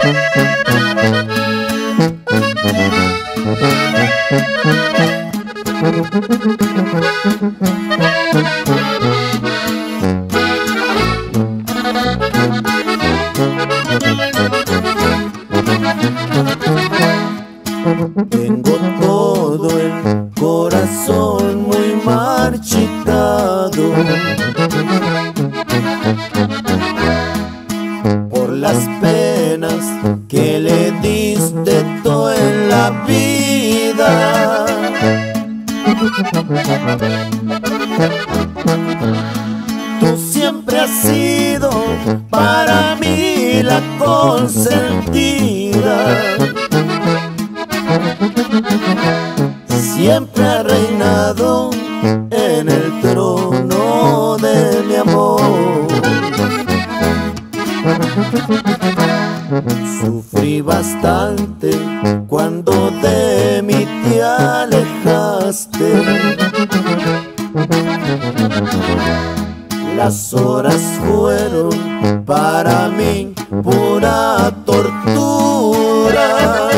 Tengo todo el corazón muy marchitado por las penas que le diste tú en la vida. Tú siempre has sido para mí la consentida. Siempre ha reinado en el trono de mi amor. Sufrí bastante cuando de mí te alejaste. Las horas fueron para mí pura tortura.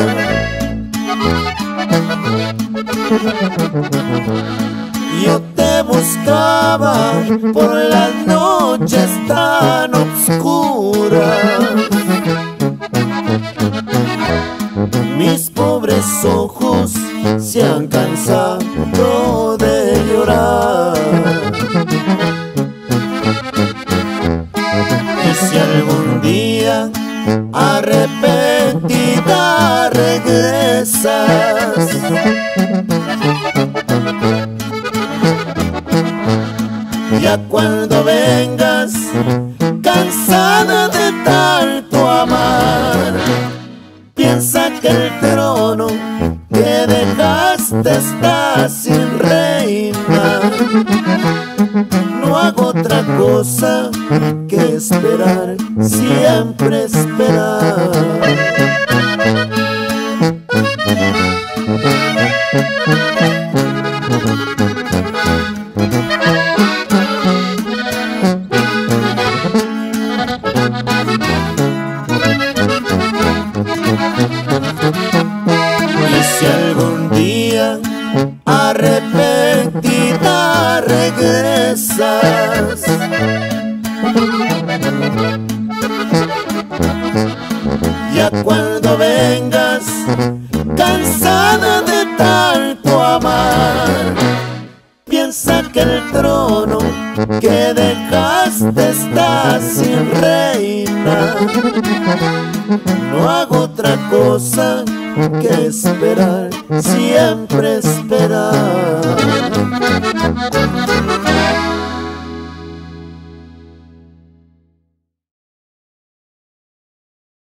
Yo te buscaba por las noches tan oscuras. Mis pobres ojos se han cansado de llorar. Y si algún día arrepentida regresas, ya cuando vengas cansada de tanto amar, piensa que el trono que dejaste está sin reina. No hago otra cosa que esperar, siempre esperar. Y si algún día arrepentida regresas, ya cuando vengas cansada de tanto amar, piensa que el trono que dejaste está sin reina. No hago otra cosa que esperar, siempre esperar.